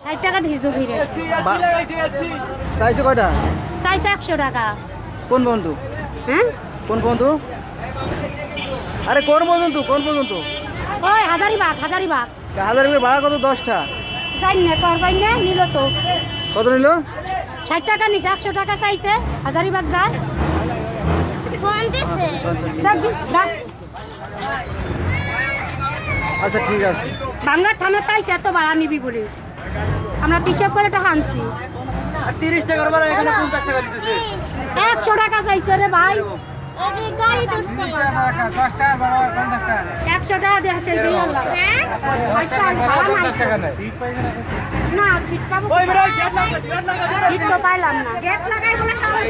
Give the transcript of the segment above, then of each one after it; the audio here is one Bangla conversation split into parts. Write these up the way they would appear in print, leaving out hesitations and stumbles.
60 টাকা দিয়েছো ফিরে। চাইছে কয়টা? চাইছে 100 টাকা। কোন বন্ধু? হ্যাঁ কোন বন্ধু? আরে কোন বন্ধু? কোন বন্ধু? ওই হাজারিবাগ। হাজার করে ভাড়া কত? 10টা। জানি না করবাই না, নিল তো। কত নিল? 60 টাকা নিছে, 100 টাকা চাইছে। হাজারিবাগ যায় ফোন দিছে। আচ্ছা ঠিক আছে। বাংলার থানা পাইছে এত ভাড়া নিবি বলে আমরা হিসাব করে টাকা আনছি। 30 টাকার ভাড়া এখানে 50 টাকা দিতেছে। 100 টাকা চাইছে রে ভাই। 100 টাকা দেখছে দিয়ে আল্লাহ। না সিট পাবো, সিট তো পাইলাম না। গেট লাগাই বলে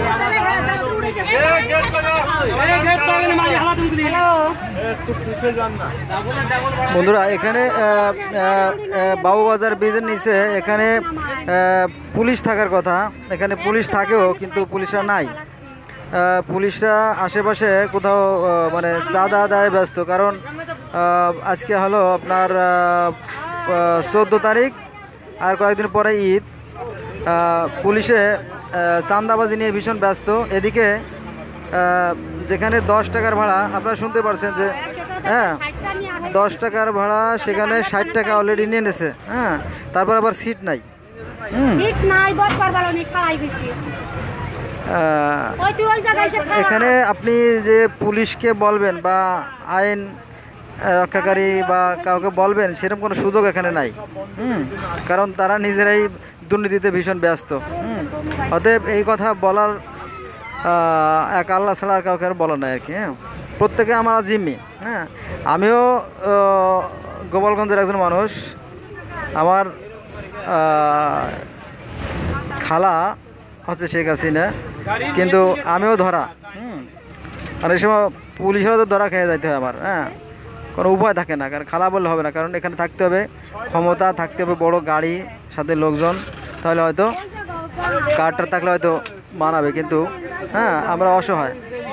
বন্ধুরা এখানে বাবুবাজার ব্রিজের নিচে এখানে পুলিশ থাকার কথা, এখানে পুলিশ থাকেও কিন্তু পুলিশরা নাই। পুলিশরা আশেপাশে কোথাও মানে চাঁদা আদায় ব্যস্ত, কারণ আজকে হলো আপনার 14 তারিখ, আর কয়েকদিন পরে ঈদ। পুলিশে চাঁদাবাজি নিয়ে ভীষণ ব্যস্ত। এদিকে যেখানে 10 টাকার ভাড়া, আপনারা শুনতে পারছেন যে হ্যাঁ 10 টাকার ভাড়া, সেখানে 60 টাকা অলরেডি নিয়ে নিয়েছে। হ্যাঁ, তারপর আবার সিট নাই। সিট নাই, বসবার ভালো নেই, খাড়াই বেশি। এখানে আপনি যে পুলিশকে বলবেন বা আইন রক্ষাকারী বা কাউকে বলবেন, সেরকম কোনো সুযোগ এখানে নাই। কারণ তারা নিজেরাই দুর্নীতিতে ভীষণ ব্যস্ত। অতএব এই কথা বলার এক আল্লাহ ছাড়া আর কাউকে আর বলার নাই আর কি। হ্যাঁ, প্রত্যেকে আমার জিম্মি। হ্যাঁ, আমিও গোপালগঞ্জের একজন মানুষ। আমার খালা হচ্ছে শেখ হাসিনা, কিন্তু আমিও ধরা। আর এই সময় পুলিশেরও তো ধরা খেয়ে যাইতে হয় আমার। হ্যাঁ, কোনো উপায় থাকে না, কারণ খালা বললে হবে না, কারণ এখানে থাকতে হবে ক্ষমতা, থাকতে হবে বড় গাড়ি, সাথে লোকজন, তাহলে হয়তো কার্ডটা থাকলে হয়তো মানাবে। কিন্তু হ্যাঁ, আমরা অসহায়।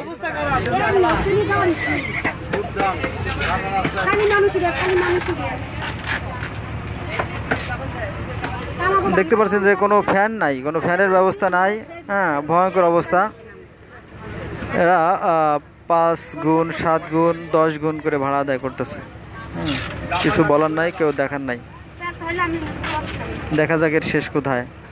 দেখতে পাচ্ছেন যে কোনো ফ্যান নাই, কোনো ফ্যানের ব্যবস্থা নাই। হ্যাঁ, ভয়ঙ্কর অবস্থা। এরা 5 গুণ 7 গুণ 10 গুণ করে ভাড়া আদায় করতেছে। কিছু বলার নাই, কেউ দেখার নাই। দেখা যাক এর শেষ কোথায়।